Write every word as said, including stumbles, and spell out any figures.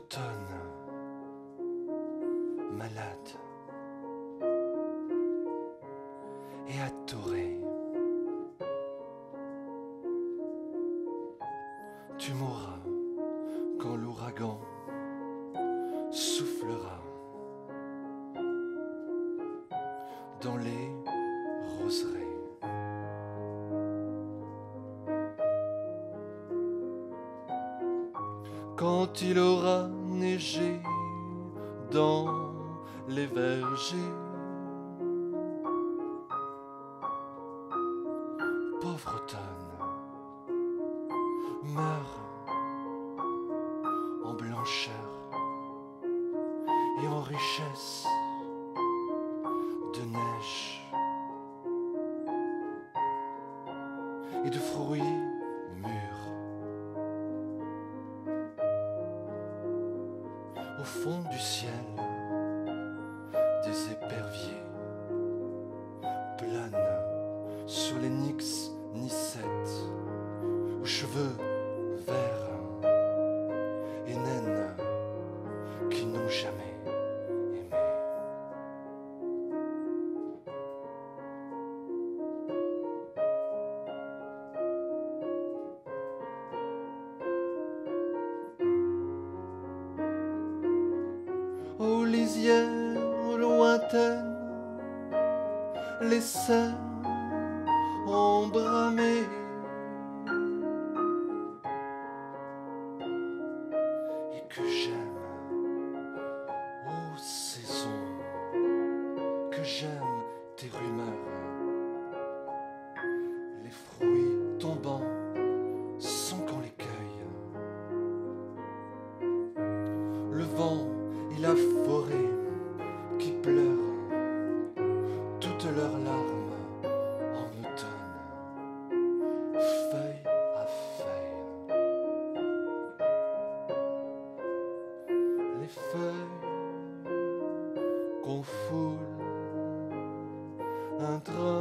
automne, malade et adoré, tu mourras quand l'ouragan soufflera dans les roseraies. Quand il aura neigé dans les vergers, pauvre automne, meurt en blancheur et en richesse de neige et de fruits mûrs. Au fond du ciel, des éperviers planent sur les nix nicettes aux cheveux verts et naines qui n'ont jamais aimé. Aux lisières lointaines, les cerfs ont bramé. Et que j'aime aux saisons, que j'aime tes rumeurs, les fruits tombants sont quand les cueille. Le vent et la forêt qui pleurent toutes leurs larmes en automne, feuille à feuille. Les feuilles qu'on foule un drap